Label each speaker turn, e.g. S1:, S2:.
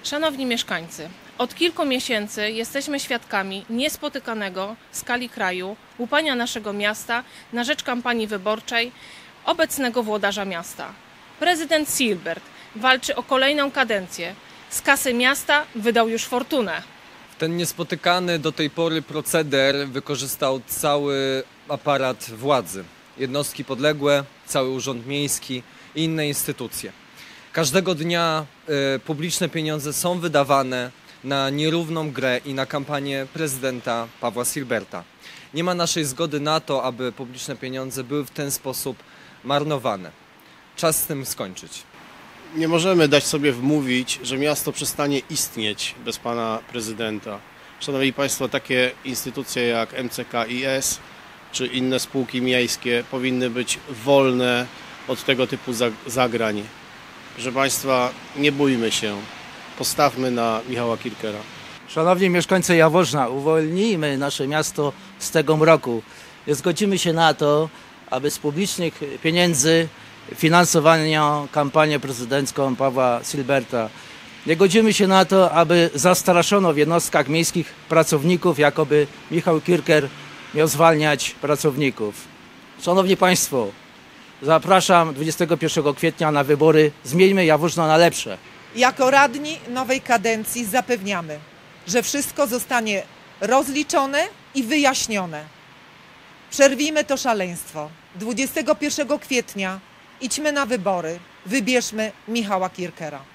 S1: Szanowni mieszkańcy, od kilku miesięcy jesteśmy świadkami niespotykanego w skali kraju łupania naszego miasta na rzecz kampanii wyborczej obecnego włodarza miasta. Prezydent Silbert walczy o kolejną kadencję. Z kasy miasta wydał już fortunę.
S2: Ten niespotykany do tej pory proceder wykorzystał cały aparat władzy. Jednostki podległe, cały urząd miejski i inne instytucje. Każdego dnia publiczne pieniądze są wydawane na nierówną grę i na kampanię prezydenta Pawła Silberta. Nie ma naszej zgody na to, aby publiczne pieniądze były w ten sposób marnowane. Czas z tym skończyć.
S3: Nie możemy dać sobie wmówić, że miasto przestanie istnieć bez pana prezydenta. Szanowni Państwo, takie instytucje jak MCKiS czy inne spółki miejskie powinny być wolne od tego typu zagrań. Proszę Państwa, nie bójmy się, postawmy na Michała Kirkera.
S4: Szanowni mieszkańcy Jaworzna, uwolnijmy nasze miasto z tego mroku. Zgodzimy się na to, aby z publicznych pieniędzy finansowania kampanię prezydencką Pawła Silberta. Nie godzimy się na to, aby zastraszono w jednostkach miejskich pracowników, jakoby Michał Kirker miał zwalniać pracowników. Szanowni Państwo, zapraszam 21 kwietnia na wybory. Zmieńmy Jaworzno na lepsze.
S5: Jako radni nowej kadencji zapewniamy, że wszystko zostanie rozliczone i wyjaśnione. Przerwijmy to szaleństwo. 21 kwietnia idźmy na wybory. Wybierzmy Michała Kirkera.